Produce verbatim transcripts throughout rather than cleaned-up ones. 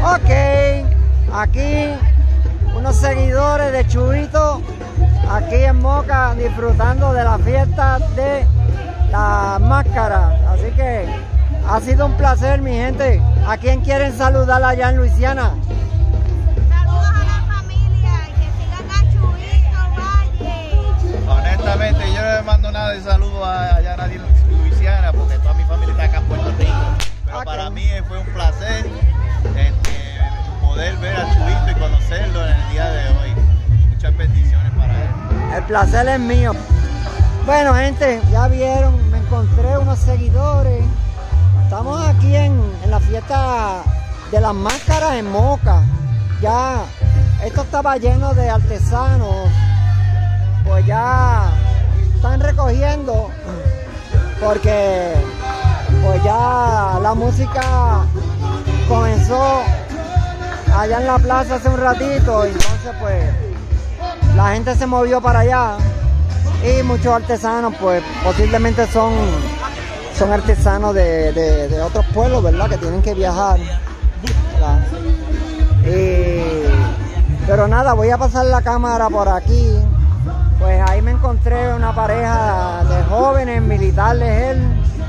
Ok, aquí unos seguidores de Chubito, aquí en Moca, disfrutando de la fiesta de la máscara. Así que ha sido un placer, mi gente. ¿A quién quieren saludar allá en Luisiana? Saludos a la familia y que sigan a Chubito Valle. Honestamente, yo no le mando nada de saludo allá a nadie en Luisiana, porque toda mi familia está acá en Puerto Rico. Pero okay, para mí fue un placer este, poder ver a Chubito y conocerlo en el día de hoy. Muchas bendiciones para él. El placer es mío. Bueno, gente, ya vieron, me encontré unos seguidores. Estamos aquí en, en la fiesta de las máscaras en Moca. Ya, esto estaba lleno de artesanos. Pues ya están recogiendo porque pues ya la música comenzó allá en la plaza hace un ratito, y entonces pues la gente se movió para allá y muchos artesanos pues posiblemente son, son artesanos de, de, de otros pueblos, ¿verdad? Que tienen que viajar, y, pero nada, voy a pasar la cámara por aquí. Pues ahí me encontré una pareja de jóvenes militares él,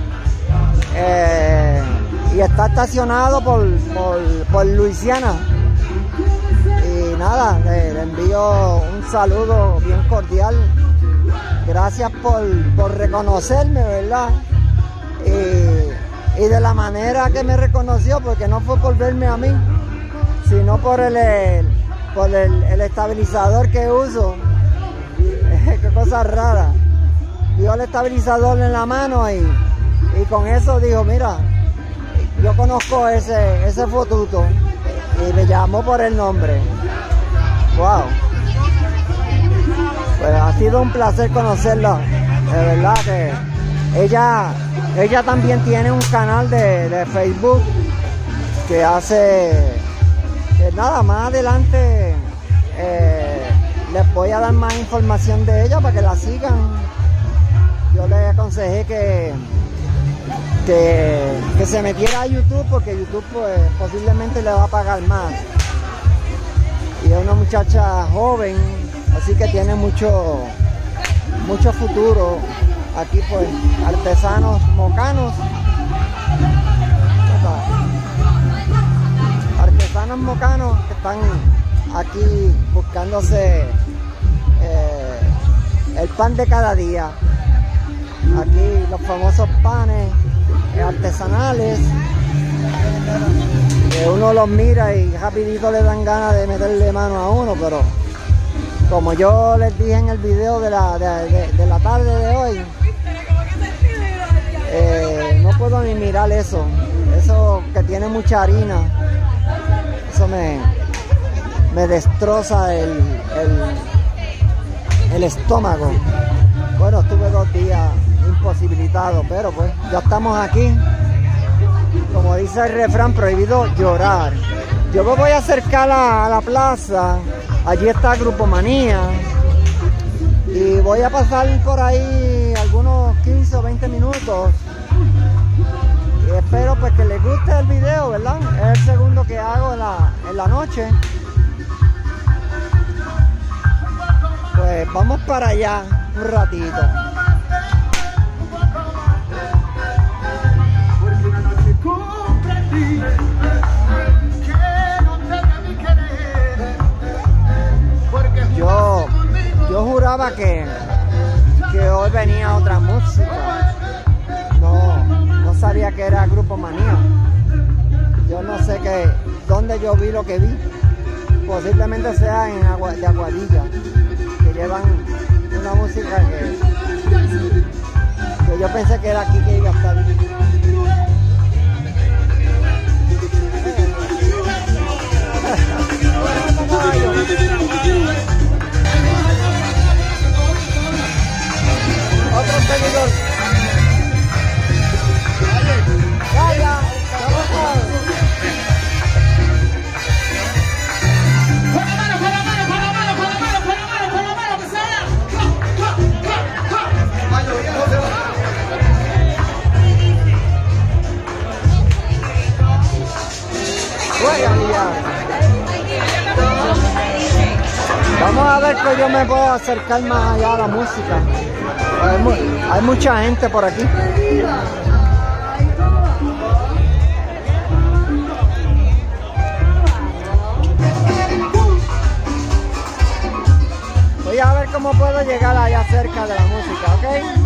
eh, y está estacionado por, por, por Luisiana. Y nada, le, le envío un saludo bien cordial. Gracias por, por reconocerme, ¿verdad? Y, y de la manera que me reconoció, porque no fue por verme a mí, sino por el, el, por el, el estabilizador que uso. Qué cosa rara. Vio el estabilizador en la mano y, y con eso dijo, mira, yo conozco ese, ese fotuto, y me llamó por el nombre. Wow. Pues ha sido un placer conocerla. De verdad que ella, ella también tiene un canal de, de Facebook que hace, que nada, más adelante eh, les voy a dar más información de ella para que la sigan. Yo le aconsejé que, que, que se metiera a YouTube, porque YouTube pues posiblemente le va a pagar más. Y es una muchacha joven, así que tiene mucho, mucho futuro. Aquí pues artesanos mocanos. Artesanos mocanos que están aquí buscándose eh, el pan de cada día. Aquí los famosos panes eh, artesanales, que uno los mira y rapidito le dan ganas de meterle mano a uno, pero como yo les dije en el video de la, de, de, de la tarde de hoy, eh, no puedo ni mirar eso, eso que tiene mucha harina, eso me me destroza el, el, el estómago. Bueno, estuve dos días imposibilitado, pero pues ya estamos aquí. Como dice el refrán, prohibido llorar. Yo me voy a acercar a, a la plaza, allí está Grupo Manía, y voy a pasar por ahí algunos quince o veinte minutos. Y espero pues que les guste el video, ¿verdad? Es el segundo que hago en la, en la noche. Pues vamos para allá un ratito. Yo, yo juraba que, que hoy venía otra música. No, no sabía que era Grupo Manía. Yo no sé qué, dónde yo vi lo que vi. Posiblemente sea en Agua, de Aguadilla, que llevan una música que, que yo pensé que era aquí que iba a estar. Otro seguidor. Calla, especialidad. Vamos a ver que yo me puedo acercar más allá a la música. Hay, mu hay mucha gente por aquí. Voy a ver cómo puedo llegar allá cerca de la música, ¿ok?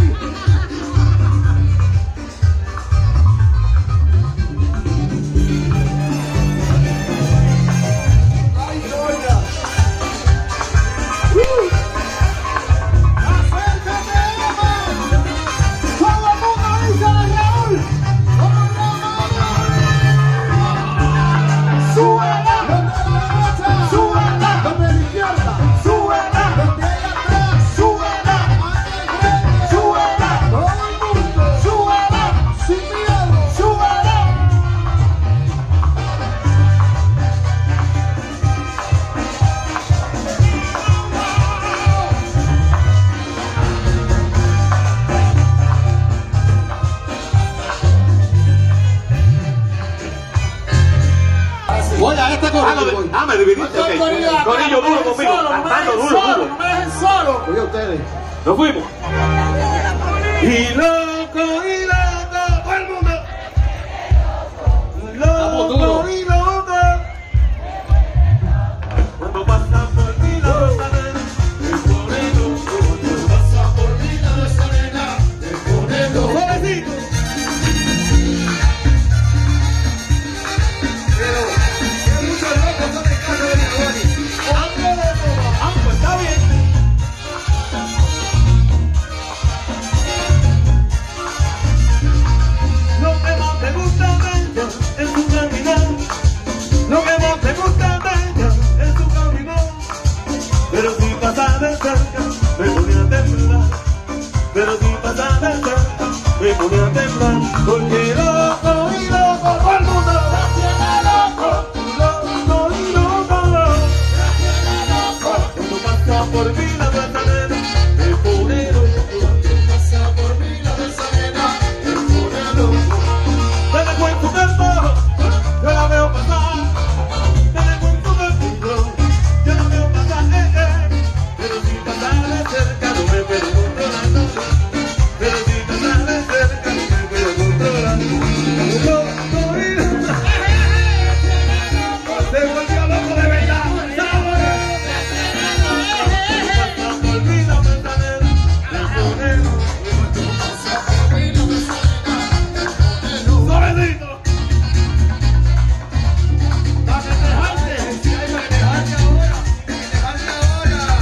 Ah, me dividiste, ok. Corillo duro conmigo. Armando, duro, duro. No me dejen solo. Oye, ustedes. Nos fuimos. Y loco, y loco, todo el mundo. Loco, y loco. Cuando pasa por mí la rosanera, el moreno. Cuando pasa por mí la rosanera, el moreno. Jovencito. Me ponía a temblar, pero si pasaba de cerca, me ponía a temblar, porque loco y loco, todo el mundo la tiene loco, loco y loco, la tiene loco, cuando pasa por mí la platanera, me pone loco, cuando pasa por mí la platanera, me pone loco, me la cuento del bajo, yo la veo pasar, me la cuento del piso, yo la veo pasar, eh, eh. Pero si pasar de cerca no me puedo controlar. Pero si pasar de cerca no me puedo controlar. Loco y loco. Se volvió loco de verdad. Pasa por mí la manzanera. Me pone loco. Pasa por mí la manzanera. Me pone loco. Suavecito. Dame dejarte. Si hay que dejarte ahora. Dejarte ahora.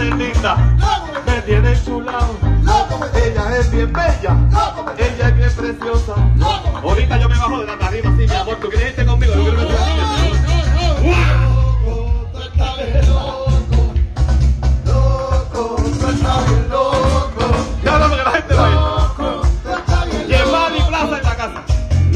es linda, me tiene chulado. Ella es bien bella, ella es bien preciosa. Ahorita yo me bajo de la tarima así, mi amor, ¿tú quieres irte conmigo? Yo quiero que tú ya hablamos que la gente va a ir. Y en Mani Plaza en la casa.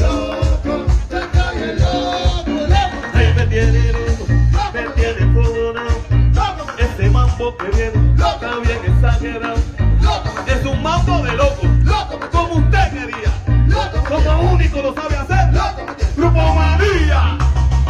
Ay, me tiene loco, me tiene fogonado. Ese mambo que viene está bien exagerado. Es un mambo de loco, como usted quería, como único lo sabe hacer. Grupo María.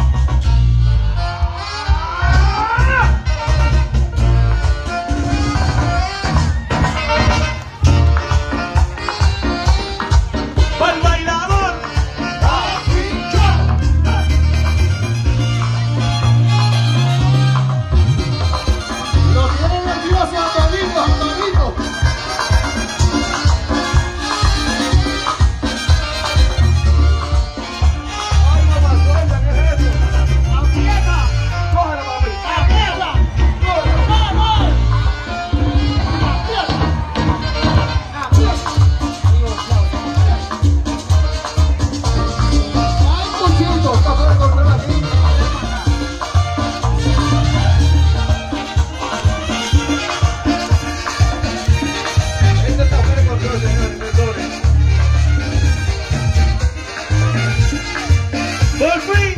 Por fin,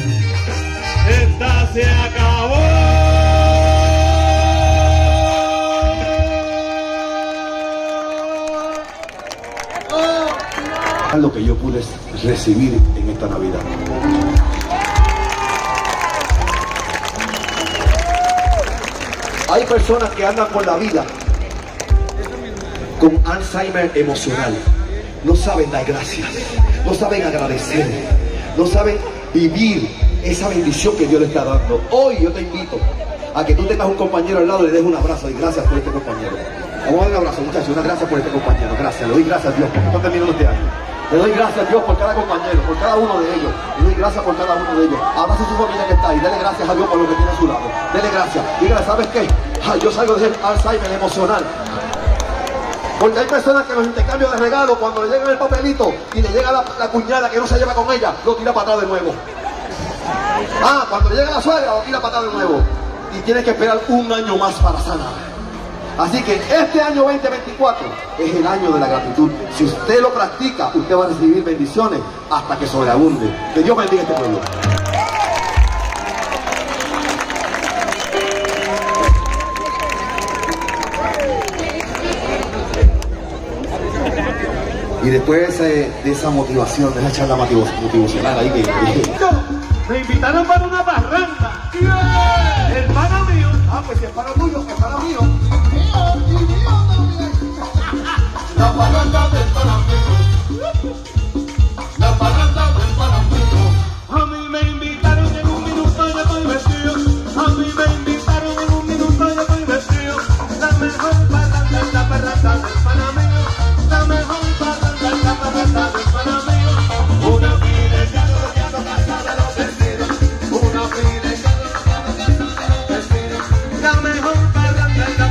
esta se acabó. Lo que yo pude recibir en esta Navidad. Hay personas que andan por la vida con Alzheimer emocional. No saben dar gracias, no saben agradecer, no saben vivir esa bendición que Dios le está dando. Hoy yo te invito a que tú tengas un compañero al lado y le des un abrazo y gracias por este compañero. Vamos a darle un abrazo, muchachos, una gracias por este compañero. Gracias, le doy gracias a Dios porque estoy terminando este año. Le doy gracias a Dios por cada compañero, por cada uno de ellos. Le doy gracias por cada uno de ellos. Abrace a su familia que está ahí. Dele gracias a Dios por lo que tiene a su lado. Dele gracias. Dígale, ¿sabes qué? Ay, yo salgo de Alzheimer emocional. Porque hay personas que los intercambios de regalos, cuando le llega el papelito y le llega la, la cuñada que no se lleva con ella, lo tira para atrás de nuevo. Ah, cuando le llega la suegra, lo tira para atrás de nuevo. Y tiene que esperar un año más para sanar. Así que este año veinte veinticuatro es el año de la gratitud. Si usted lo practica, usted va a recibir bendiciones hasta que sobreabunde. Que Dios bendiga a este pueblo. Y después eh, de esa motivación, de esa charla motiv motivacional ahí que... Me invitaron para una parranda. Yeah. El pana mío. Ah, pues si es para tuyo, es para mío. La parranda del pana mío. La parranda del pana mío. A mí me invitaron en un minuto y estoy vestido. A mí me invitaron en un minuto y estoy vestido. La mejor parranda es la parranda del pana mío. La mejor parranda es la parranda del pana mío. Una pila ya no ya no cansa de los vestidos. Una pila ya no ya no cansa de los vestidos. La mejor parranda es la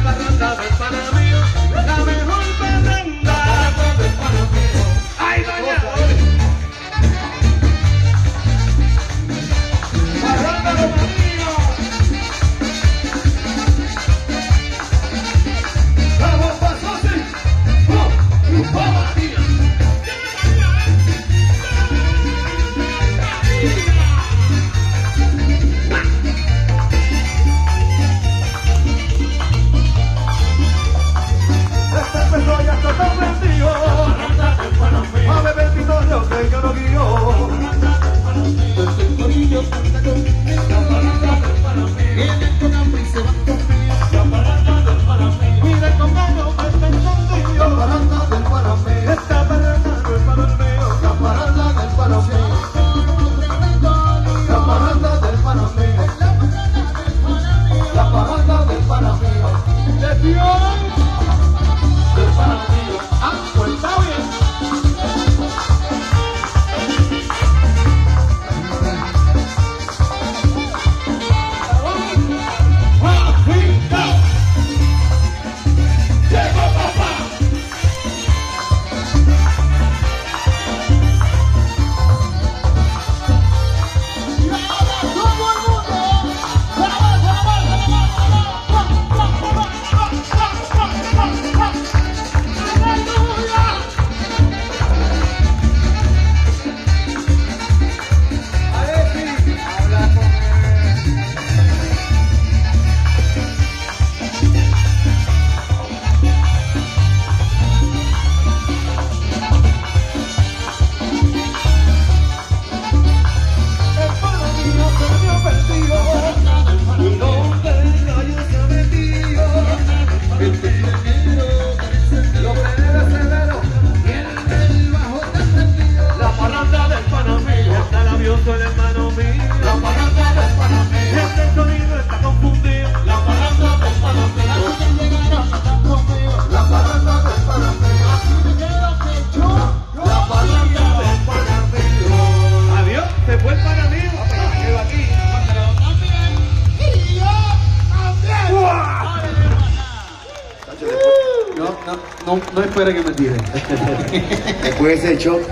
espere que me tire. Después de ese show.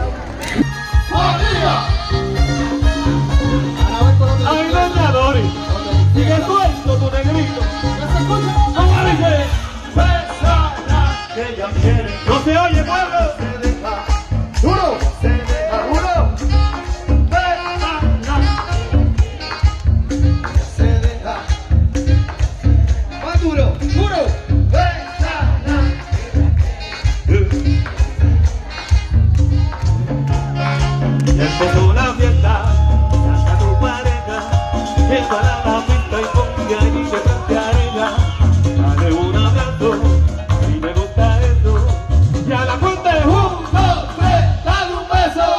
¡Ay, leñadores! ¡Sigue suelto tu negrito! ¡Cómo dice! ¡Besala! Que ella quiere. ¡No se oye, pueblo! ¡Se deja! ¡Duro! ¡Se deja! ¡Duro! ¡Besala! ¡Se deja! ¡Más duro! ¡Duro! ¡Besala! Y empezó la fiesta. Saca tu pareja. Llévala a la pista y ponte allí de frente a ella. Dale un abrazo, si me gusta eso. Y a la cuenta de un, dos, tres, dale un beso.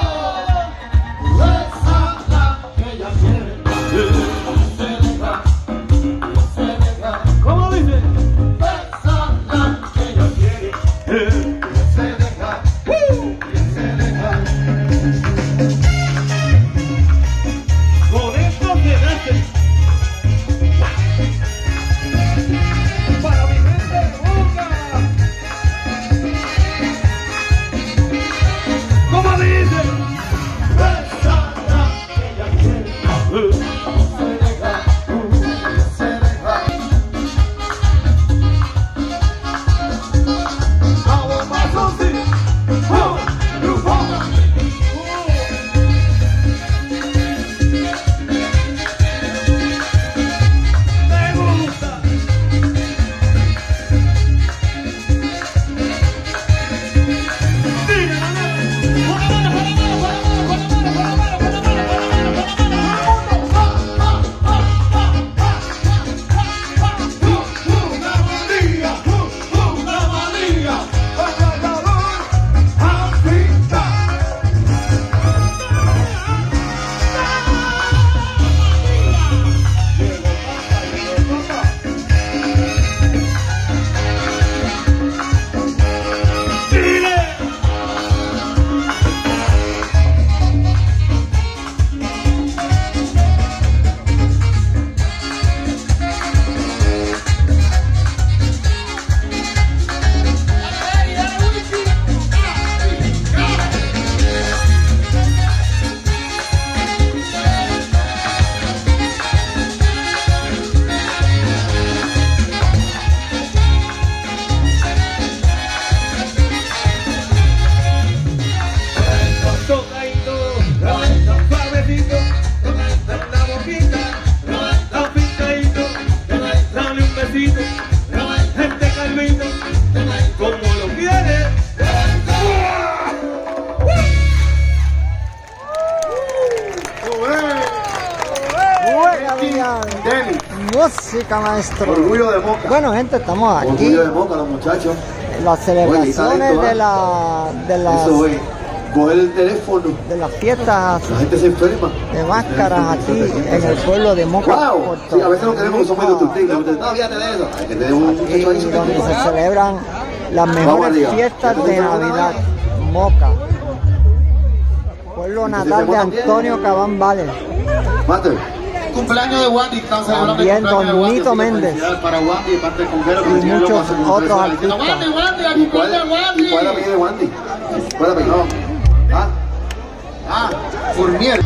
Bésala, que ella quiere. Se deja, se deja. ¿Cómo dice? Bésala, que ella quiere. Se deja, se deja. Con esto que nace. Para mi gente de Boca. ¿Cómo dice? Bésala, que ella quiere. Se deja, se deja. Vamos más así. Música, maestro. Orgullo de Moca. Bueno, gente, estamos aquí. Orgullo de Moca, los muchachos. Las celebraciones Oye, de la de las Eso es. Coger el teléfono. de las fiestas La gente se enferma. de máscaras aquí en el pueblo de Moca. Wow. Puerto Sí, a veces lo queremos que son medio Rico. destructivos. No, fíjate de eso. Hay que tener un Y muchacho ahí. donde se celebran las Vamos mejores arriba. fiestas ¿Ya tú de sabes una Navidad. vaina? Moca. Pueblo ¿Y si natal se de montan bien? Antonio Cabán Vales. Mate. Cumpleaños de Wandy, están celebrando También el cumpleaños Don de Wandy, Nito así que Méndez. felicidades para Wandy, de parte del conguero, que Y me tiene loco muchos hace como otros tres horas diciendo, artistas. Wandy, Wandy, a ¿Y cuál, cumpleaños Wandy. ¿Y cuál es el apellido de Wandy? ¿Cuál es el apellido? ¿Ah? Ah, Fournier.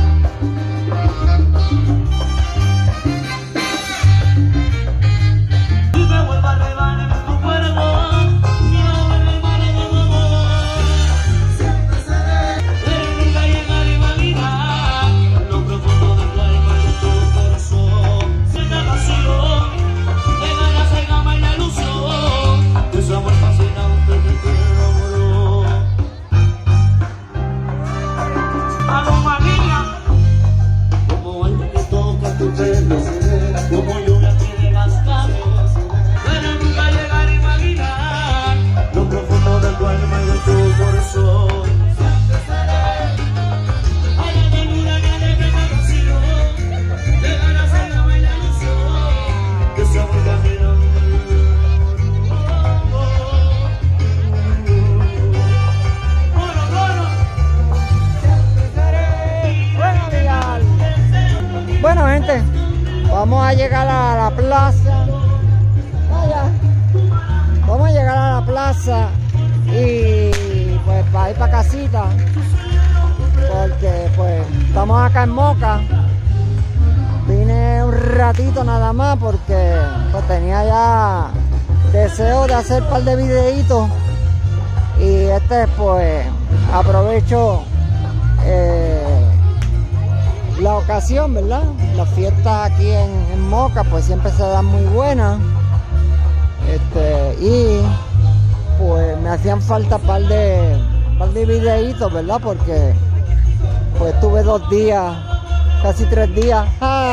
Como lluvia tiene las calles, pero nunca llegar a imaginar lo profundo de tu alma y de tu corazón. Siempre seré a la ternura que deje la pasión, de ganas de la bella ilusión, que se fue caminando. Bueno, gente, vamos a llegar a la plaza. Vaya. Vamos a llegar a la plaza y pues para ir para casita, porque pues estamos acá en Moca. Vine un ratito nada más porque pues tenía ya deseo de hacer un par de videitos, y este pues aprovecho eh, la ocasión, ¿verdad? Las fiestas aquí en, en Moca pues siempre se dan muy buenas, este, y pues me hacían falta un par de, par de videitos, ¿verdad? Porque pues tuve dos días, casi tres días,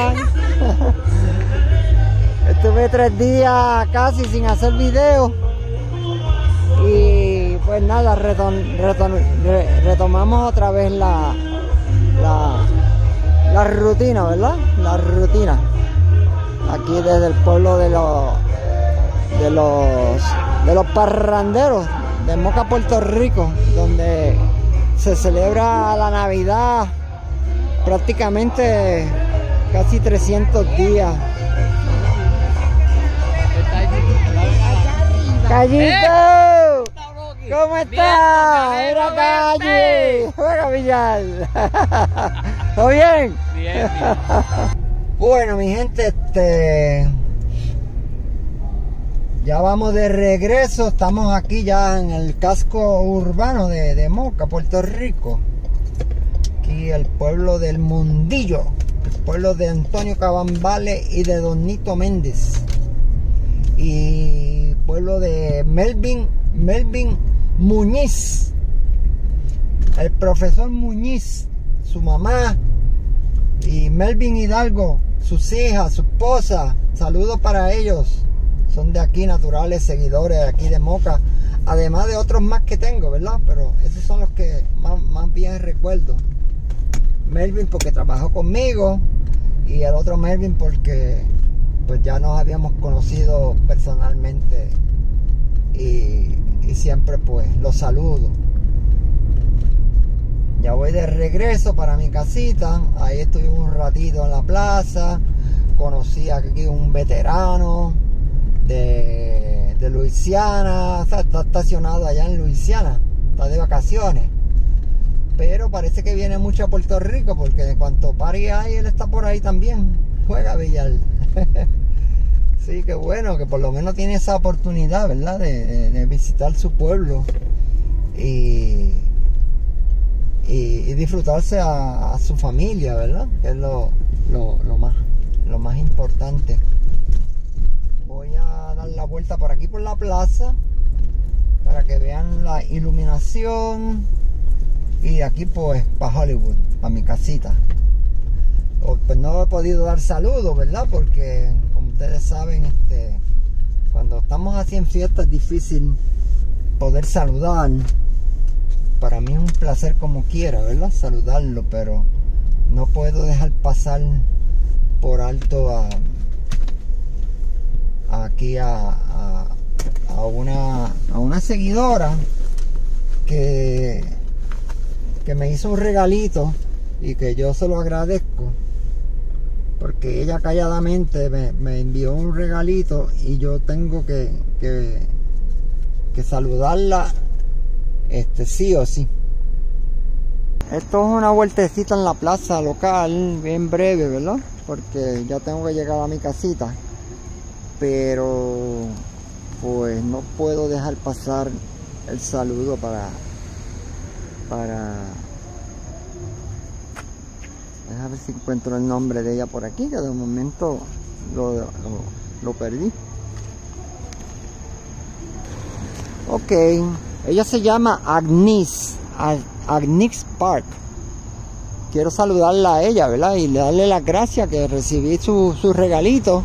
estuve tres días casi sin hacer video, y pues nada, retom retom re retomamos otra vez la, la, la rutina, ¿verdad? La rutina, aquí desde el pueblo de los, de los, de los parranderos de Moca, Puerto Rico, donde se celebra la Navidad prácticamente casi trescientos días. ¡Callito! ¿Cómo estás? ¡Mira, Calle! ¡Juega, Villal! ¿Todo bien? Bien, bien. Bueno, mi gente, este... ya vamos de regreso. Estamos aquí ya en el casco urbano de, de Moca, Puerto Rico. Aquí el pueblo del Mundillo, el pueblo de Antonio Cabambale y de Don Nito Méndez, y pueblo de Melvin Melvin Muñiz, el profesor Muñiz, su mamá, y Melvin Hidalgo, sus hijas, su esposa. Saludos para ellos, son de aquí, naturales seguidores de aquí de Moca, además de otros más que tengo, ¿verdad? Pero esos son los que más, más bien recuerdo. Melvin porque trabajó conmigo, y el otro Melvin porque pues ya nos habíamos conocido personalmente, y, y siempre pues los saludo. Ya voy de regreso para mi casita. Ahí estuvimos un ratito en la plaza, conocí aquí un veterano de, de Luisiana, o sea, está estacionado allá en Luisiana, está de vacaciones, pero parece que viene mucho a Puerto Rico, porque de cuanto pare ahí, él está por ahí también. Juega, Villal. Sí, que bueno, que por lo menos tiene esa oportunidad, ¿verdad? De, de, de visitar su pueblo y, y, y disfrutarse a, a su familia, ¿verdad? Que es lo, lo, lo, más, lo más importante. Voy a dar la vuelta por aquí por la plaza para que vean la iluminación. Y de aquí pues para Hollywood, para mi casita. Pues no he podido dar saludos, ¿verdad? Porque como ustedes saben, este, cuando estamos así en fiesta es difícil poder saludar. Para mí es un placer como quiera, ¿verdad? Saludarlo, pero no puedo dejar pasar por alto a, a aquí a, a, a, una, a una seguidora que, que me hizo un regalito, y que yo se lo agradezco, porque ella calladamente me, me envió un regalito, y yo tengo que, que, que saludarla, este, sí o sí. Esto es una vueltecita en la plaza local, bien breve, ¿verdad? Porque ya tengo que llegar a mi casita, pero pues no puedo dejar pasar el saludo para para a ver si encuentro el nombre de ella por aquí, que de momento lo, lo, lo perdí. Ok, ella se llama Agnes, Agnes Park. Quiero saludarla a ella, ¿verdad? Y darle las gracias, que recibí su, su regalito.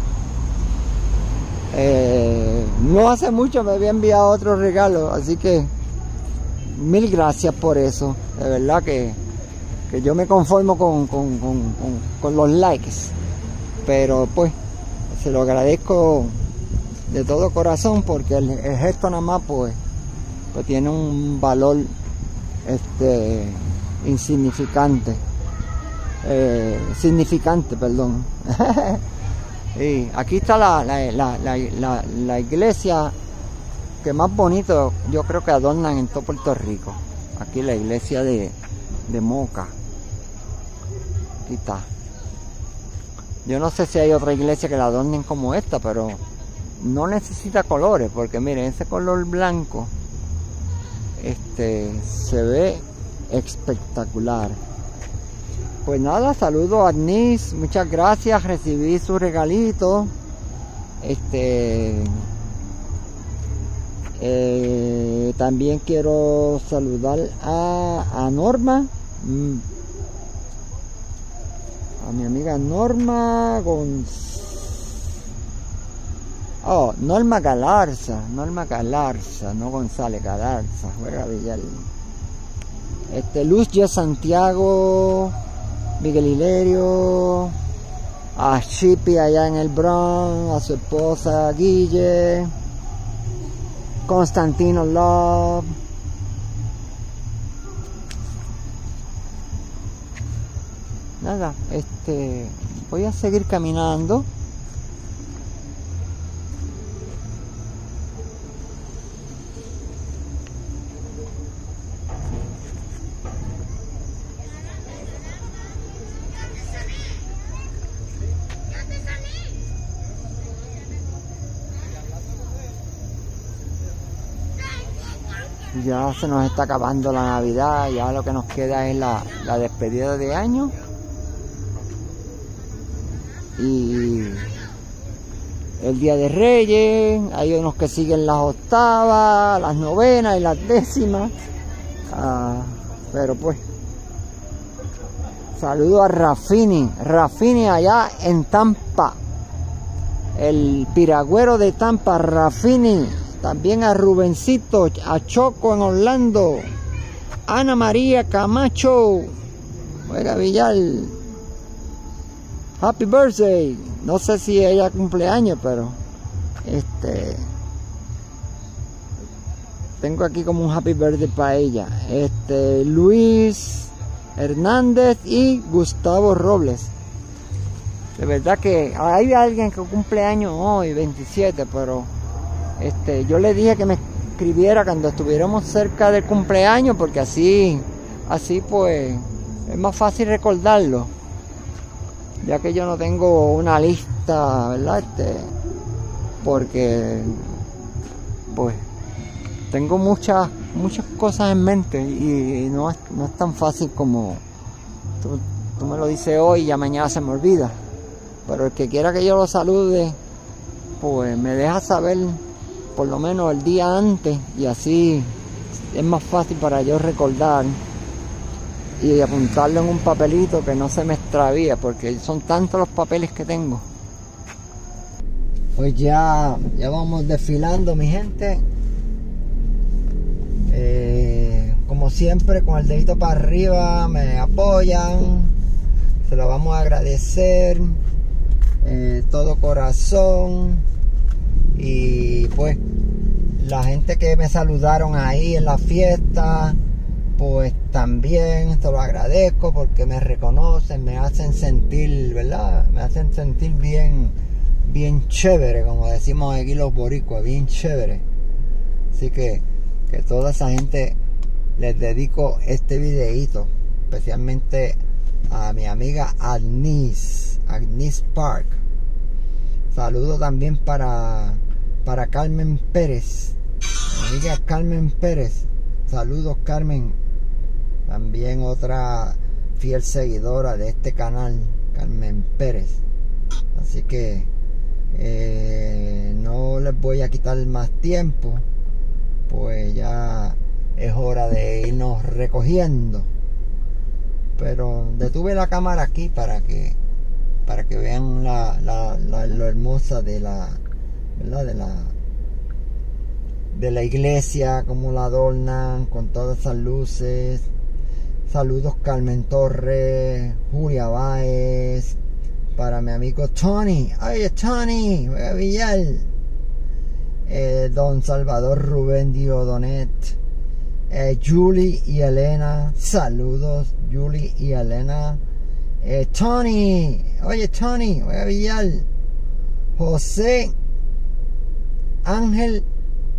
Eh, no hace mucho me había enviado otro regalo, así que mil gracias por eso. De verdad que, que yo me conformo con, con, con, con, con los likes, pero pues se lo agradezco de todo corazón, porque el, el gesto nada más pues, pues tiene un valor este insignificante, eh, significante, perdón. Y aquí está la, la, la, la, la, la iglesia que más bonito yo creo que adornan en todo Puerto Rico. Aquí la iglesia de, de Moca. Aquí está. Yo no sé si hay otra iglesia que la adornen como esta, pero no necesita colores, porque miren, ese color blanco este se ve espectacular. Pues nada, saludo a Agnis, muchas gracias, recibí su regalito. Este eh, también quiero saludar a, a Norma, a mi amiga Norma González. Oh, Norma Galarza, Norma Galarza, no González, Galarza, juega Villar. Este, Luz de Santiago, Miguel Hilerio, a Chippy allá en el Bronx, a su esposa Guille, Constantino Love. Nada, este, voy a seguir caminando. Ya se nos está acabando la Navidad, ya lo que nos queda es la, la despedida de año. Y el Día de Reyes, hay unos que siguen las octavas, las novenas y las décimas. Ah, pero pues, saludo a Rafini, Rafini allá en Tampa. El piragüero de Tampa, Rafini. También a Rubencito, a Choco en Orlando, Ana María Camacho, juega Villar, happy birthday. No sé si ella cumpleaños, pero este tengo aquí como un happy birthday para ella. Este Luis Hernández y Gustavo Robles. De verdad que hay alguien que cumple años hoy, veintisiete, pero Este, yo le dije que me escribiera cuando estuviéramos cerca del cumpleaños, porque así, así pues, es más fácil recordarlo, ya que yo no tengo una lista, ¿verdad? Este, porque, pues, tengo muchas, muchas cosas en mente y, y no, es, no es tan fácil como tú, tú me lo dices hoy y ya mañana se me olvida. Pero el que quiera que yo lo salude, pues me deja saber por lo menos el día antes, y así es más fácil para yo recordar y apuntarlo en un papelito que no se me extravíe, porque son tantos los papeles que tengo. Pues ya, ya vamos desfilando, mi gente. Eh, como siempre, con el dedito para arriba me apoyan, se lo vamos a agradecer, eh, todo corazón. Y pues la gente que me saludaron ahí en la fiesta, pues también te lo agradezco, porque me reconocen, me hacen sentir, ¿verdad? Me hacen sentir bien, bien chévere, como decimos aquí los boricuas, bien chévere. Así que, que toda esa gente les dedico este videíto, especialmente a mi amiga Agnis, Agnis Park. Saludo también para, para Carmen Pérez, mi amiga Carmen Pérez. Saludos, Carmen. También otra fiel seguidora de este canal, Carmen Pérez. Así que eh, no les voy a quitar más tiempo, pues ya es hora de irnos recogiendo. Pero detuve la cámara aquí para que para que vean la, la, la, lo hermosa de la, ¿verdad? de la de la iglesia, como la adornan con todas esas luces. Saludos, Carmen Torres, Julia Báez, para mi amigo Tony, oye Tony, voy a Villar, eh, don Salvador Rubén Diodonet, eh, Julie y Elena, saludos Julie y Elena. Eh, Tony, oye Tony, voy a Villar. José Ángel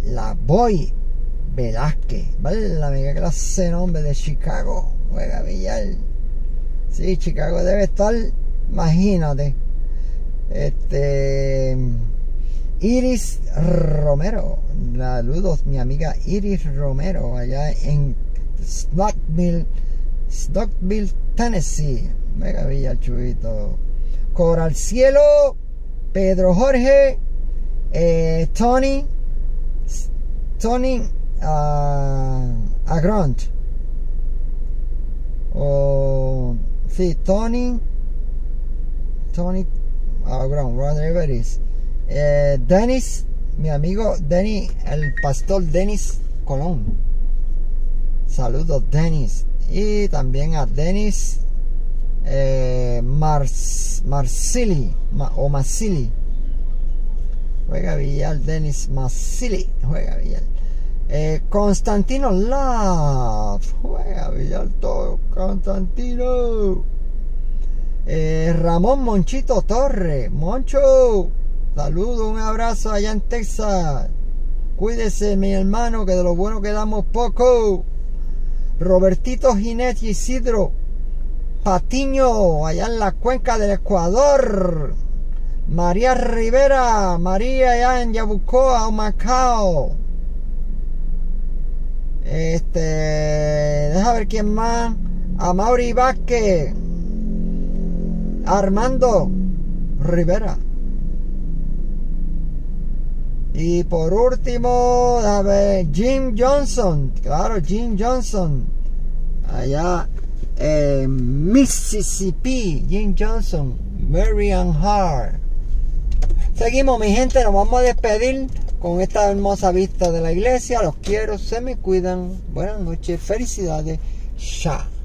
La Boy Velázquez. Válame, qué clase de nombre de Chicago. Juega billar. Sí, Chicago debe estar, imagínate. Este... Iris Romero. Saludos, mi amiga Iris Romero, allá en Knoxville, Knoxville, Tennessee. Mega Villa el Chubito. Coral Cielo, Pedro Jorge, eh, Tony, Tony uh, Agront. O, sí, Tony, Tony Agront, whatever it is. Eh, Dennis, mi amigo Dennis, el pastor Dennis Colón. Saludos, Dennis. Y también a Dennis eh, Mars, Marsili Ma, o Masili. Juega billar, Dennis Masili. Juega billar. Eh, Constantino Love. Juega billar todo, Constantino. Eh, Ramón Monchito Torre. Moncho. Saludos, un abrazo allá en Texas. Cuídese, mi hermano, que de lo bueno quedamos poco. Robertito Ginés y Isidro Patiño, allá en la cuenca del Ecuador. María Rivera, María allá en Yabucoa, Macao. Este, deja ver quién más. Amaury Vázquez. Armando Rivera. Y por último, a ver, Jim Johnson, claro, Jim Johnson, allá en Mississippi, Jim Johnson, Marian Hart. Seguimos, mi gente, nos vamos a despedir con esta hermosa vista de la iglesia. Los quiero, se me cuidan, buenas noches, felicidades, chao.